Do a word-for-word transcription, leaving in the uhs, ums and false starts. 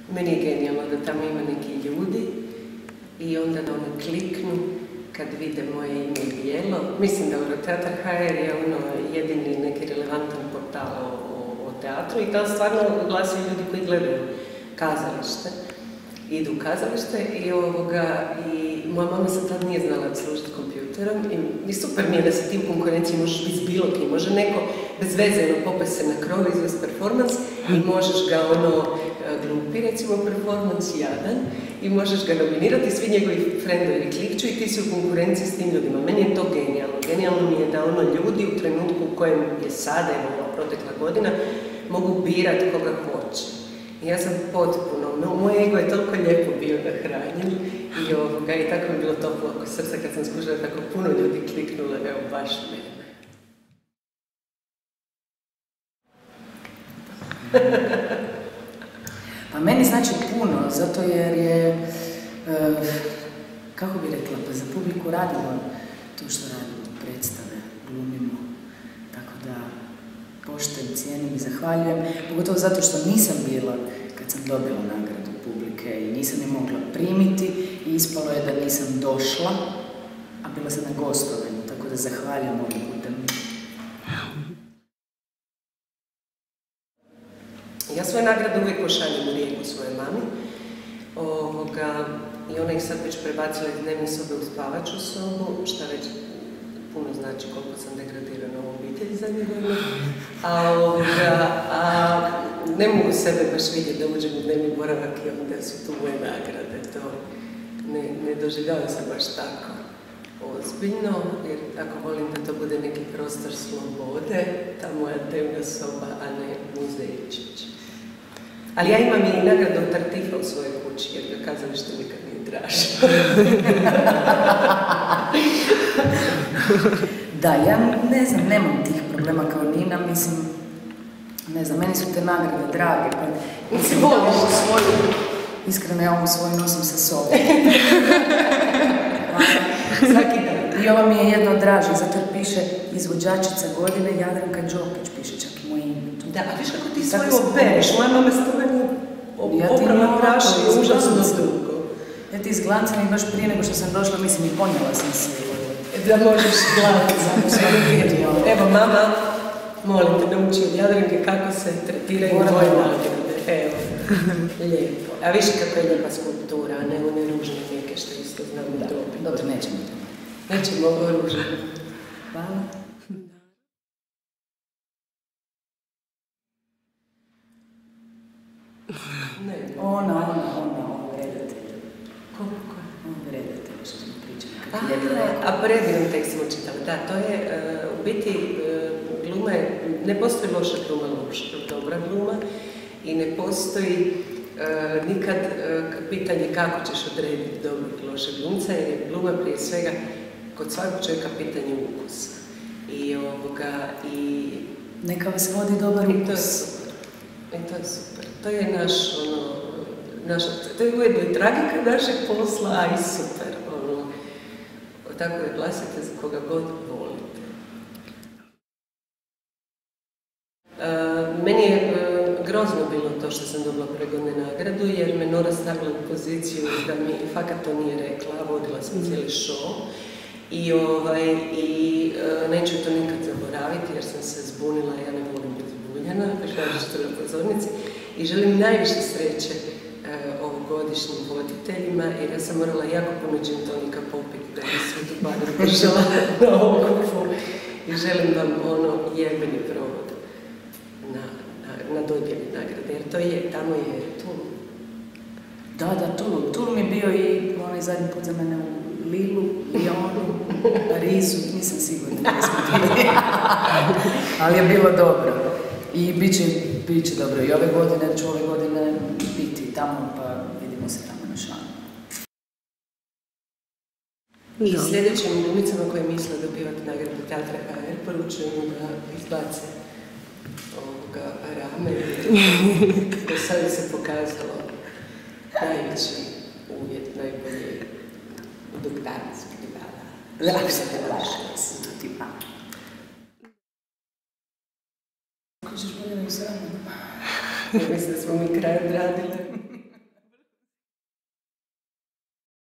Meni je genijalno da tamo ima neki ljudi i onda da oni kliknu kad vide moje ime bijelo. Mislim da Euroteatar ha er je ono jedini neki relevantan portal o, o, o teatru i tamo stvarno glasuju ljudi koji gledaju kazalište. Idu u kazalište i ovoga, i moja mama se tad nije znala služiti kompjuterom i, i super mi je da se ti u konkurenciji možeš biti s bilo kim, može neko bez veze ono, popet se na krov, izvest performans i možeš ga ono glupi, recimo performans jadan i možeš ga nominirati, svi njegovi frendovi klikću i ti si u konkurenciji s tim ljudima. Meni je to genijalno. Genijalno mi je da ono ljudi u trenutku u kojem je sada, evo protekla godina, mogu birati koga hoće. I ja sam potpuno, no, moj ego je toliko lijepo bio nahranjen i, ovoga, i tako mi je bilo toplo oko srca kad sam skušala tako puno ljudi kliknula, evo baš mene. Pa meni znači puno, zato jer je, e, kako bi rekla, pa za publiku radimo to što radimo, predstave, glumimo, tako da poštujem, cijenim i zahvaljujem, pogotovo zato što nisam bila kad sam dobila nagradu publike i nisam je mogla primiti i ispalo je da nisam došla, a bila sam na gostovanju, tako da zahvaljujem ovim putem. Ja svoje nagrade uvijek pošaljem u Rijeku svoje mami ovoga, i ona ih sad već prebacila iz dnevne sobe u spavaču sobu, šta već puno znači koliko sam degradirana u obitelji zadnje godine. A, ovoga, a ne mogu sebe baš vidjeti da uđem u dnevni boravak i onda su tu moje nagrade. To ne, ne doživljavam se baš tako ozbiljno, jer ako volim da to bude neki prostor slobode, ta moja dnevna soba, a ne muzejčić. Ali ja imam i nagradu Tartifa u svojoj kući, jer ga kazalište nikad nije draže. Da, ja ne znam, nemam tih problema kao Nina, mislim, ne znam, meni su te nagrade drage, pa mislim, voliš ovu svoju, iskreno ja ovu svoju nosim sa sobom. Svaki dan. I ova mi je jedno draže, zato jer piše izvođačica godine, Jadranka Đokić, piše čak i moje ime. Da, a viš kako ti svoju opereš, moja mama s toga oprava praši užasno dugo. Ja ti izglancam i baš prije nego što sam došla, mislim i ponijela sam se. Da možeš gledati. Evo, mama, molim te, nauči od Jadranke kako se tretiraju tvoje nagrade. Evo, lijepo. A viš kako je lijepa skulptura, a ne one ružne neke što isto znam da dobiti. Dobro, nećemo. Nećemo ovo ružno. Hvala. Ne. Ona, ona, ona, ona, redatelj. Koliko? Ona redatelj, što smo pričali. A, a predivan tekst smo čitali. Da, to je, uh, u biti, uh, gluma je, ne postoji loša gluma, loša, dobra gluma i ne postoji uh, nikad uh, pitanje kako ćeš odrediti dobrog i lošeg glumca, jer je gluma prije svega kod svakog čovjeka pitanje ukusa. I ovoga, i... Neka vas vodi dobar ukus. I to je super. I to je super. To je naš, ono, naša, to je ujedno i tragika našeg posla, a i super, ono. Tako da glasite za koga god volite. Uh, meni je uh, grozno bilo to što sam dobila pregodne nagradu, jer me Nora stavila u poziciju da mi fakat to nije rekla, vodila sam cijeli show. I, ovaj, i uh, neću to nikad zaboraviti jer sam se zbunila, ja ne volim biti zbunjena, kažete na pozornici. I želim najviše sreće uh, ovogodišnjim voditeljima jer ja sam morala jako puno gin tonika popiti da bi svu tu badru držala na okupu. I želim vam ono jebeni provod na, na, na dodjeli nagrade, jer to je, tamo je Tulum. Da, da, Tulum. Tulum je bio i onaj zadnji put za mene u Lilu, Lyonu, Parizu, nisam sigurna da smo bili, ali je bilo dobro. I bit će, bit će dobro. I ove godine, ću ove godine biti tamo, pa vidimo se tamo na Šanu. I sljedećim glumicama koje misle dobivati nagradu Teatra ha er poručujem da izbace ovoga rame. Do sada se pokazalo najveći uvjet, najbolje doktoranski dala. Lako se te lašac, tipa. Kako ćeš bolje da u sramu? Mislim da smo mi kraj odradili.